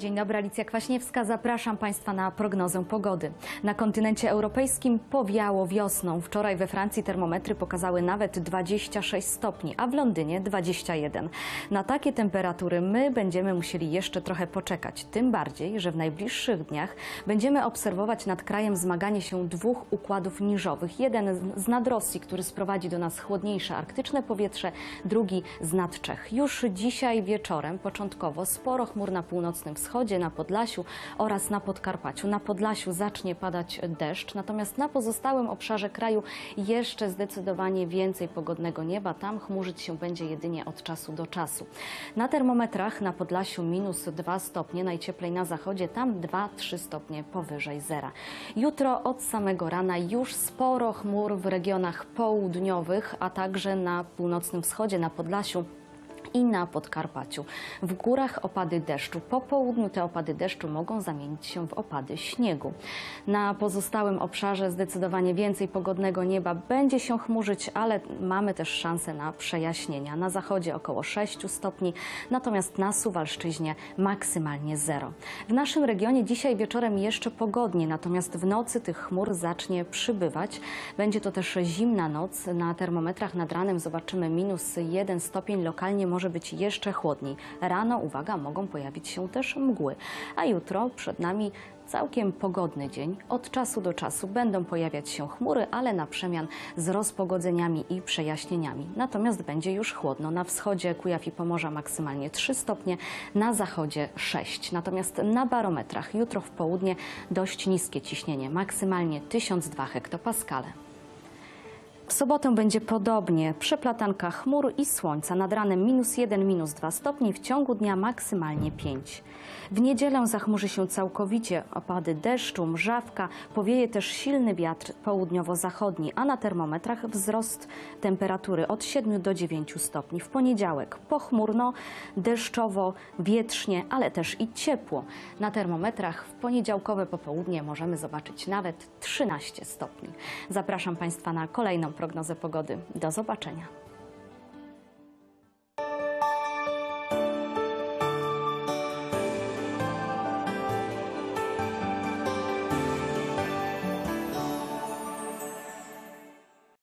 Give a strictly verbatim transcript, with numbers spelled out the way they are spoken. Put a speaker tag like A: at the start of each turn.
A: Dzień dobry, Alicja Kwaśniewska. Zapraszam Państwa na prognozę pogody. Na kontynencie europejskim powiało wiosną. Wczoraj we Francji termometry pokazały nawet dwadzieścia sześć stopni, a w Londynie dwadzieścia jeden. Na takie temperatury my będziemy musieli jeszcze trochę poczekać. Tym bardziej, że w najbliższych dniach będziemy obserwować nad krajem zmaganie się dwóch układów niżowych. Jeden z nad Rosji, który sprowadzi do nas chłodniejsze arktyczne powietrze, drugi z nad Czech. Już dzisiaj wieczorem początkowo sporo chmur na północnym wschodzie, na Podlasiu oraz na Podkarpaciu. Na Podlasiu zacznie padać deszcz, natomiast na pozostałym obszarze kraju jeszcze zdecydowanie więcej pogodnego nieba. Tam chmurzyć się będzie jedynie od czasu do czasu. Na termometrach na Podlasiu minus dwa stopnie, najcieplej na zachodzie, tam dwa trzy stopnie powyżej zera. Jutro od samego rana już sporo chmur w regionach południowych, a także na północnym wschodzie, na Podlasiu i na Podkarpaciu. W górach opady deszczu. Po południu te opady deszczu mogą zamienić się w opady śniegu. Na pozostałym obszarze zdecydowanie więcej pogodnego nieba. Będzie się chmurzyć, ale mamy też szansę na przejaśnienia. Na zachodzie około sześć stopni, natomiast na Suwalszczyźnie maksymalnie zero. W naszym regionie dzisiaj wieczorem jeszcze pogodnie, natomiast w nocy tych chmur zacznie przybywać. Będzie to też zimna noc. Na termometrach nad ranem zobaczymy minus jeden stopień, lokalnie może być jeszcze chłodniej. Rano, uwaga, mogą pojawić się też mgły. A jutro przed nami całkiem pogodny dzień. Od czasu do czasu będą pojawiać się chmury, ale na przemian z rozpogodzeniami i przejaśnieniami. Natomiast będzie już chłodno. Na wschodzie Kujaw i Pomorza maksymalnie trzy stopnie, na zachodzie sześć. Natomiast na barometrach jutro w południe dość niskie ciśnienie, maksymalnie tysiąc dwa hektopaskale. W sobotę będzie podobnie, przeplatanka chmur i słońca. Nad ranem minus jeden, minus dwa stopni, w ciągu dnia maksymalnie pięć. W niedzielę zachmurzy się całkowicie, opady deszczu, mrzawka, powieje też silny wiatr południowo-zachodni, a na termometrach wzrost temperatury od siedmiu do dziewięciu stopni. W poniedziałek pochmurno, deszczowo, wietrznie, ale też i ciepło. Na termometrach w poniedziałkowe popołudnie możemy zobaczyć nawet trzynaście stopni. Zapraszam Państwa na kolejną prognozę pogody. Do zobaczenia.